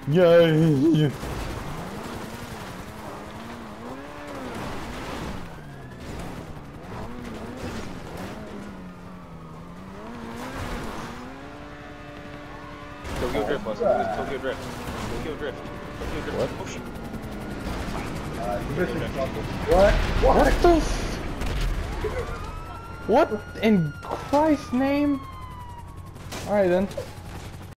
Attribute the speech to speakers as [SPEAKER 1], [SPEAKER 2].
[SPEAKER 1] Yay!
[SPEAKER 2] Tokyo Drift, boss. Tokyo Drift. Tokyo Drift. Tokyo Drift.
[SPEAKER 1] What?
[SPEAKER 2] Oh shit.
[SPEAKER 3] What?
[SPEAKER 1] What the What in Christ's name? Alright then.